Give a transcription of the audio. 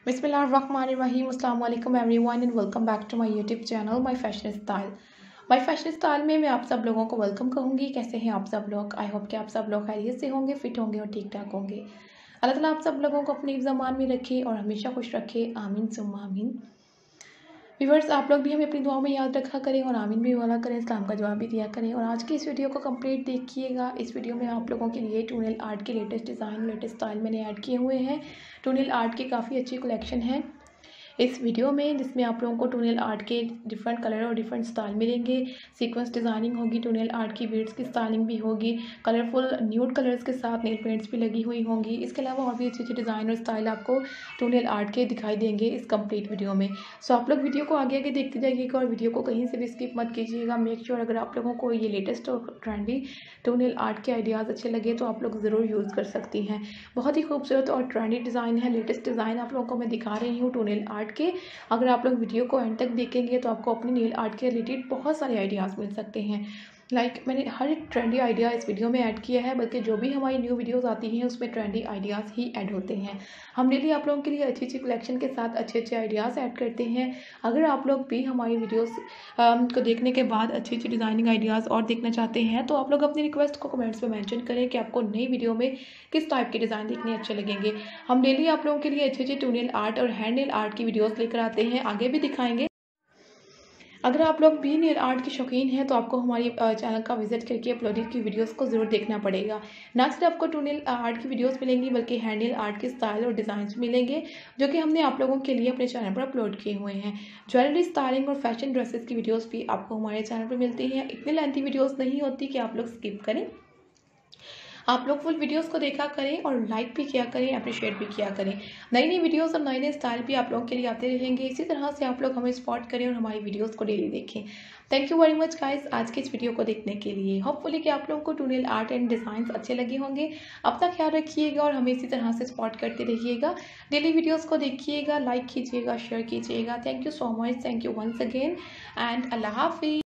बिस्मिल्लाहिर्रहमानिर्रहीम अस्सलाम वालेकुम everyone and welcome back to my YouTube channel my fashion style में मैं आप सब लोगों को वेलकम कहूँगी। कैसे हैं आप सब लोग? आई होप कि आप सब लोग खैरियत से होंगे, फिट होंगे और ठीक ठाक होंगे। अल्लाह ताला आप सब लोगों को अपनी ज़मान में रखे और हमेशा खुश रखे, आमीन सुम्मा आमीन। व्यूअर्स, आप लोग भी हमें अपनी दुआओं में याद रखा करें और आमीन भी बोला करें, इस्लाम का जवाब भी दिया करें। और आज की इस वीडियो को कंप्लीट देखिएगा। इस वीडियो में आप लोगों के लिए टूनेल आर्ट के लेटेस्ट डिज़ाइन, लेटेस्ट स्टाइल मैंने ऐड किए हुए हैं। टूनेल आर्ट की काफ़ी अच्छी कलेक्शन है इस वीडियो में, जिसमें आप लोगों को टूनेल आर्ट के डिफरेंट कलर और डिफरेंट स्टाइल मिलेंगे। सीक्वेंस डिज़ाइनिंग होगी, टूनेल आर्ट की बीड्स की स्टाइलिंग भी होगी, कलरफुल न्यूड कलर्स के साथ नेल पेंट्स भी लगी हुई होंगी। इसके अलावा और भी अच्छी अच्छी डिज़ाइन और स्टाइल आपको टूनेल आर्ट के दिखाई देंगे इस कंप्लीट वीडियो में। सो आप लोग वीडियो को आगे आगे देखते जाइएगा और वीडियो को कहीं से भी स्किप मत कीजिएगा। मेक श्योर अगर आप लोगों को ये लेटेस्ट और ट्रेंडी टूनेल आर्ट के आइडियाज़ अच्छे लगे तो आप लोग ज़रूर यूज़ कर सकती हैं। बहुत ही खूबसूरत और ट्रेंडी डिज़ाइन है, लेटेस्ट डिज़ाइन आप लोगों को मैं दिखा रही हूँ टूनेल आर्ट के। अगर आप लोग वीडियो को एंड तक देखेंगे तो आपको अपने नेल आर्ट के रिलेटेड बहुत सारे आइडियाज़ मिल सकते हैं। मैंने हर एक ट्रेंडी आइडिया इस वीडियो में ऐड किया है, बल्कि जो भी हमारी न्यू वीडियोस आती हैं उसमें ट्रेंडी आइडियाज़ ही ऐड होते हैं। हम डेली आप लोगों के लिए अच्छी अच्छी कलेक्शन के साथ अच्छे अच्छे आइडियाज़ ऐड करते हैं। अगर आप लोग भी हमारी वीडियोस को देखने के बाद अच्छी अच्छी डिज़ाइनिंग आइडियाज़ और देखना चाहते हैं तो आप लोग अपनी रिक्वेस्ट को कमेंट्स में मेंशन करें कि आपको नई वीडियो में किस टाइप के डिज़ाइन देखने अच्छे लगेंगे। हम डेली आप लोगों के लिए अच्छे अच्छे टूनेल आर्ट और हैंड नेल आर्ट की वीडियोज़ लेकर आते हैं, आगे भी दिखाएंगे। अगर आप लोग भी नेल आर्ट के शौकीन हैं तो आपको हमारी चैनल का विजिट करके अपलोडेड की वीडियोस को ज़रूर देखना पड़ेगा। ना सिर्फ आपको टूनेल आर्ट की वीडियोस मिलेंगी बल्कि हैंड नेल आर्ट के स्टाइल और डिज़ाइंस मिलेंगे जो कि हमने आप लोगों के लिए अपने चैनल पर अपलोड किए हुए हैं। ज्वेलरी स्टाइलिंग और फैशन ड्रेसेस की वीडियोज़ भी आपको हमारे चैनल पर मिलती हैं। इतनी लेंथी वीडियोज़ नहीं होती कि आप लोग स्किप करें। आप लोग फुल वीडियोस को देखा करें और लाइक भी किया करें, अप्रिशिएट भी किया करें। नई नई वीडियोस और नए नए स्टाइल भी आप लोगों के लिए आते रहेंगे। इसी तरह से आप लोग हमें सपोर्ट करें और हमारी वीडियोस को डेली देखें। Thank you very much guys आज के इस वीडियो को देखने के लिए। होपफुली कि आप लोगों को टूनेल आर्ट एंड डिज़ाइंस अच्छे लगे होंगे। अपना ख्याल रखिएगा और हमें इसी तरह से सपोर्ट करते रहिएगा। डेली वीडियोज़ को देखिएगा, लाइक कीजिएगा, शेयर कीजिएगा। Thank you so much, thank you once again and अल्लाह हाफिज़।